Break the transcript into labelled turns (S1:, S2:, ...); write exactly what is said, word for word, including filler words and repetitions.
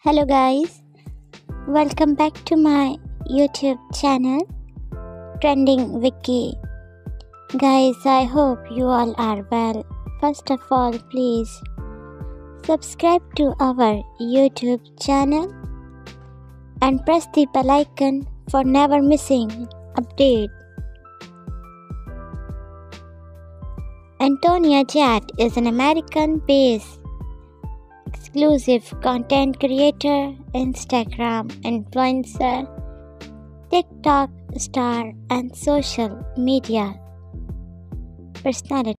S1: Hello guys, welcome back to my YouTube channel Trending Wiki. Guys, I hope you all are well. First of all, please subscribe to our YouTube channel and press the bell icon for never missing update. Antonia Jade is an American-based exclusive content creator, Instagram influencer, TikTok star, and social media personality.